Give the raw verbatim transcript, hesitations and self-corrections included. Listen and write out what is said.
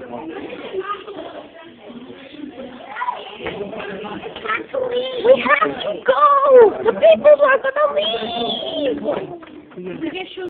We have to go! The people are gonna leave!